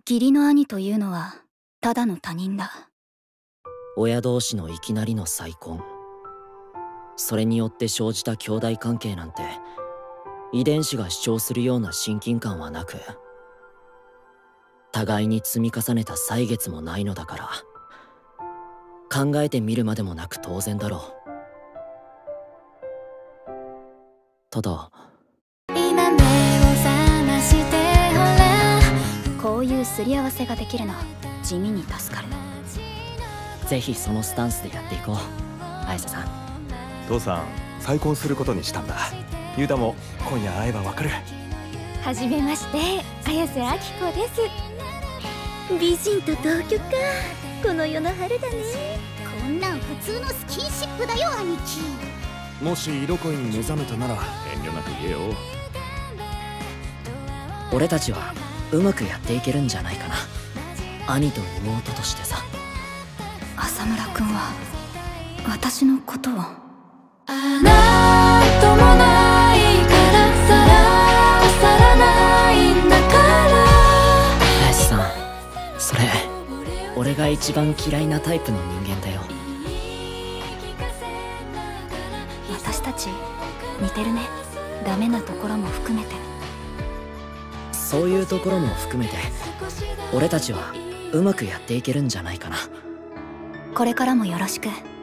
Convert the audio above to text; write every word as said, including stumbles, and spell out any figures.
義理の兄というのはただの他人だ。 親同士のいきなりの再婚、それによって生じた兄弟関係なんて遺伝子が主張するような親近感はなく、互いに積み重ねた歳月もないのだから、考えてみるまでもなく当然だろう。ただ今目を覚ましてほら、こういうすり合わせができるの地味に助かる。 ぜひそのスタンスでやっていこう、綾瀬さん。 父さん、再婚することにしたんだ。ユダも今夜会えばわかる。 はじめまして、綾瀬あきこです。美人と同居か。この世の春だね。 こんなん普通のスキンシップだよ兄貴。 もし色恋に目覚めたなら遠慮なく言えよ。 俺たちはうまくやっていけるんじゃないかな、兄と妹としてさ。 浅村君は私のことを。 あなたもないからさらさらないんだから。 綾瀬さん、それ俺が一番嫌いなタイプの人間だよ。 私たち似てるね。ダメなところも含めて。 そういうところも含めて俺たちはうまくやっていけるんじゃないかな。 これからもよろしく。